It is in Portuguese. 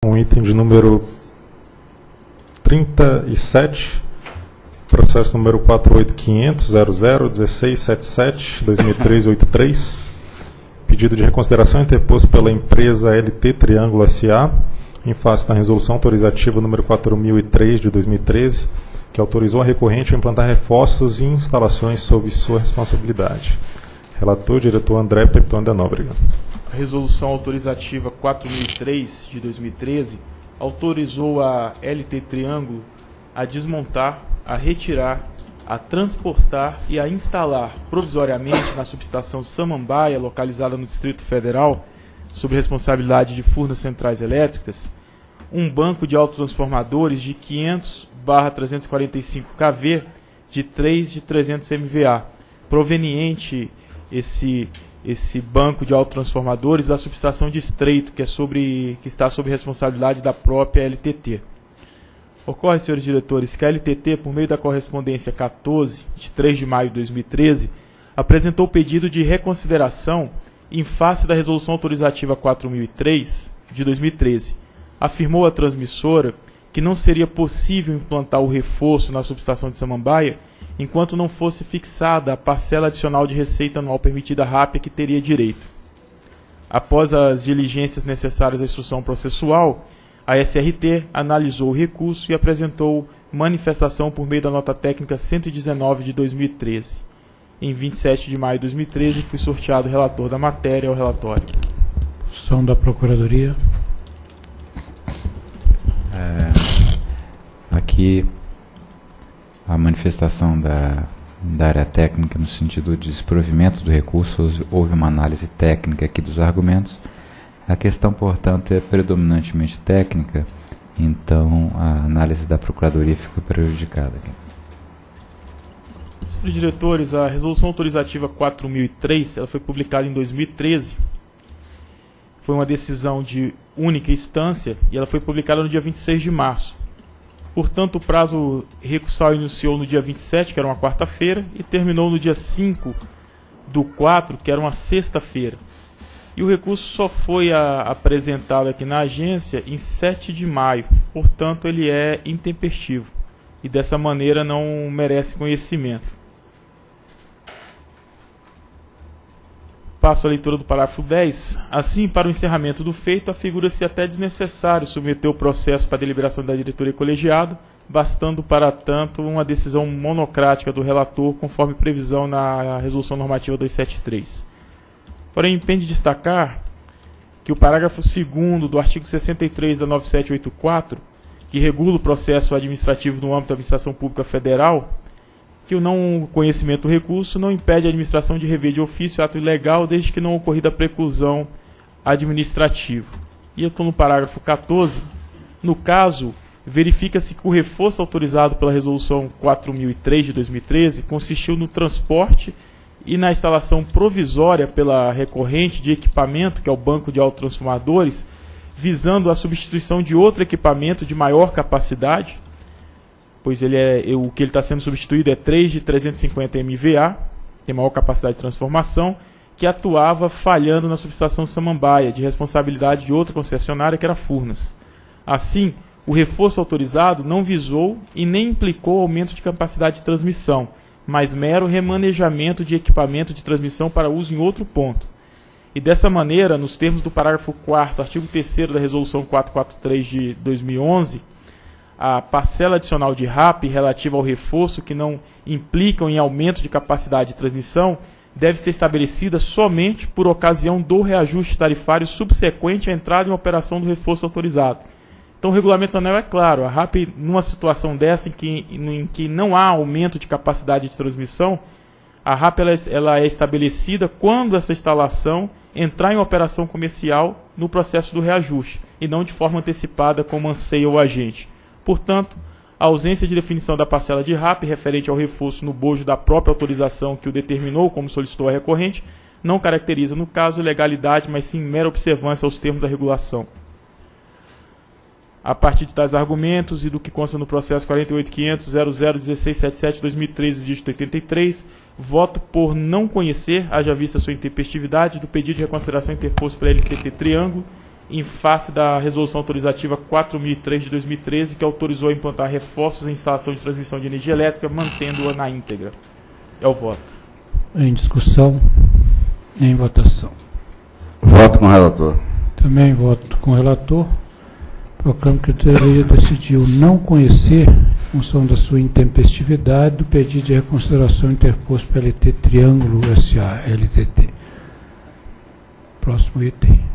Um item de número 37, processo número 48.500.00.1677/2013-83, pedido de reconsideração interposto pela empresa LT Triângulo S.A., em face da resolução autorizativa número 4003 de 2013, que autorizou a recorrente a implantar reforços e instalações sob sua responsabilidade. Relator, diretor André Pepton da Nóbrega. A resolução autorizativa 4003 de 2013 autorizou a LT Triângulo a desmontar, a retirar, a transportar e a instalar provisoriamente na subestação Samambaia, localizada no Distrito Federal, sob responsabilidade de Furnas Centrais Elétricas, um banco de autotransformadores de 500/345 kV de 3 de 300 MVA, proveniente esse banco de autotransformadores da subestação de Estreito, que está sob responsabilidade da própria LTT. Ocorre, senhores diretores, que a LTT, por meio da correspondência 14, de 3 de maio de 2013, apresentou pedido de reconsideração em face da resolução autorizativa 4003 de 2013. Afirmou a transmissora que não seria possível implantar o reforço na subestação de Samambaia enquanto não fosse fixada a parcela adicional de receita anual permitida à RAP que teria direito. Após as diligências necessárias à instrução processual, a SRT analisou o recurso e apresentou manifestação por meio da nota técnica 119 de 2013. Em 27 de maio de 2013, fui sorteado relator da matéria ao relatório. Posição da Procuradoria. Aqui a manifestação da área técnica no sentido de desprovimento do recurso, houve uma análise técnica aqui dos argumentos. A questão, portanto, é predominantemente técnica, então a análise da Procuradoria ficou prejudicada aqui. Senhores diretores, a resolução autorizativa 4003 ela foi publicada em 2013. Foi uma decisão de única instância e ela foi publicada no dia 26 de março. Portanto, o prazo recursal iniciou no dia 27, que era uma quarta-feira, e terminou no dia 5/4, que era uma sexta-feira. E o recurso só foi apresentado aqui na agência em 7 de maio. Portanto, ele é intempestivo e dessa maneira não merece conhecimento. Passo a leitura do parágrafo 10. Assim, para o encerramento do feito, afigura-se até desnecessário submeter o processo para deliberação da diretoria colegiada, bastando, para tanto, uma decisão monocrática do relator, conforme previsão na Resolução Normativa 273. Porém, pende destacar que o parágrafo 2º do artigo 63 da 9784, que regula o processo administrativo no âmbito da administração pública federal, que o não conhecimento do recurso não impede a administração de rever de ofício ato ilegal desde que não ocorrida a preclusão administrativa. E eu estou no parágrafo 14. No caso, verifica-se que o reforço autorizado pela Resolução 4003 de 2013 consistiu no transporte e na instalação provisória pela recorrente de equipamento, que é o banco de autotransformadores, visando a substituição de outro equipamento de maior capacidade, pois o que ele está sendo substituído é 3 de 350 MVA, tem maior capacidade de transformação, que atuava falhando na subestação Samambaia, de responsabilidade de outra concessionária, que era Furnas. Assim, o reforço autorizado não visou e nem implicou aumento de capacidade de transmissão, mas mero remanejamento de equipamento de transmissão para uso em outro ponto. E dessa maneira, nos termos do parágrafo 4º, artigo 3º da Resolução 443 de 2011, a parcela adicional de RAP relativa ao reforço que não implicam em aumento de capacidade de transmissão deve ser estabelecida somente por ocasião do reajuste tarifário subsequente à entrada em operação do reforço autorizado. Então o regulamento ANEEL é claro, a RAP, numa situação dessa em que não há aumento de capacidade de transmissão, a RAP ela é estabelecida quando essa instalação entrar em operação comercial no processo do reajuste, e não de forma antecipada como anseia o agente. Portanto, a ausência de definição da parcela de RAP referente ao reforço no bojo da própria autorização que o determinou, como solicitou a recorrente, não caracteriza, no caso, legalidade, mas sim mera observância aos termos da regulação. A partir de tais argumentos e do que consta no processo 48.500.00.1677/2013, dígito 83, voto por não conhecer, haja vista sua intempestividade, do pedido de reconsideração interposto pela LTT Triângulo em face da resolução autorizativa 4003 de 2013, que autorizou a implantar reforços em instalação de transmissão de energia elétrica, mantendo-a na íntegra. É o voto. Em discussão, em votação. Voto com o relator. Também voto com o relator. Proclamo que a diretoria decidiu não conhecer, em função da sua intempestividade, do pedido de reconsideração interposto pela LT Triângulo SA, LTT. Próximo item.